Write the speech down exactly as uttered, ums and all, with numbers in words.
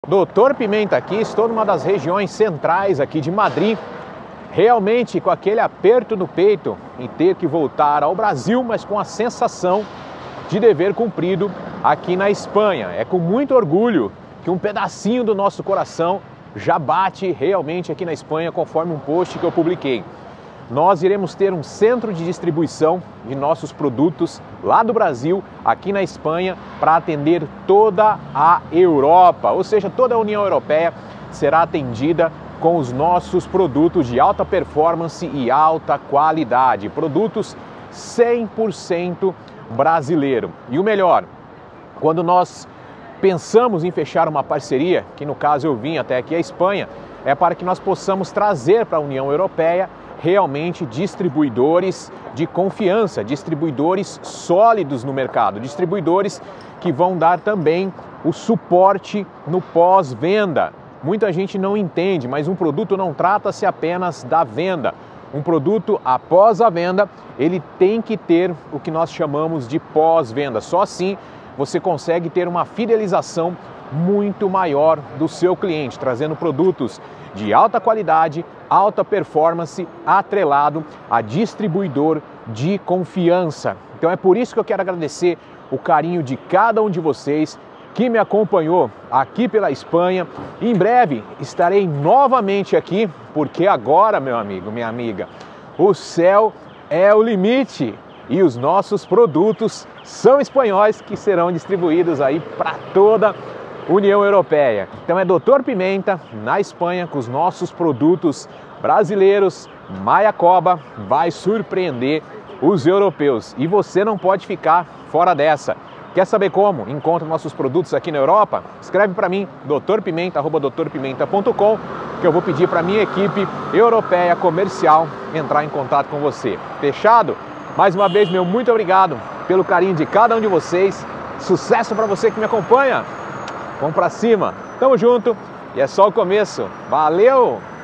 Doutor Pimenta aqui, estou numa das regiões centrais aqui de Madrid, realmente com aquele aperto no peito em ter que voltar ao Brasil, mas com a sensação de dever cumprido aqui na Espanha. É com muito orgulho que um pedacinho do nosso coração já bate realmente aqui na Espanha, conforme um post que eu publiquei. Nós iremos ter um centro de distribuição de nossos produtos lá do Brasil, aqui na Espanha, para atender toda a Europa, ou seja, toda a União Europeia será atendida com os nossos produtos de alta performance e alta qualidade, produtos cem por cento brasileiro. E o melhor, quando nós pensamos em fechar uma parceria, que no caso eu vim até aqui a Espanha, é para que nós possamos trazer para a União Europeia realmente distribuidores de confiança, distribuidores sólidos no mercado, distribuidores que vão dar também o suporte no pós-venda. Muita gente não entende, mas um produto não trata-se apenas da venda. Um produto após a venda, ele tem que ter o que nós chamamos de pós-venda. Só assim você consegue ter uma fidelização muito maior do seu cliente, trazendo produtos de alta qualidade, alta performance, atrelado a distribuidor de confiança. Então é por isso que eu quero agradecer o carinho de cada um de vocês que me acompanhou aqui pela Espanha. Em breve estarei novamente aqui, porque agora, meu amigo, minha amiga, o céu é o limite e os nossos produtos são espanhóis que serão distribuídos aí para toda a União Europeia. Então é Doutor Pimenta na Espanha com os nossos produtos brasileiros. Mayakoba vai surpreender os europeus e você não pode ficar fora dessa. Quer saber como encontra nossos produtos aqui na Europa? Escreve para mim, doutor pimenta arroba doutor pimenta ponto com, que eu vou pedir para minha equipe europeia comercial entrar em contato com você. Fechado? Mais uma vez, meu muito obrigado pelo carinho de cada um de vocês. Sucesso para você que me acompanha. Vamos para cima. Tamo junto e é só o começo. Valeu!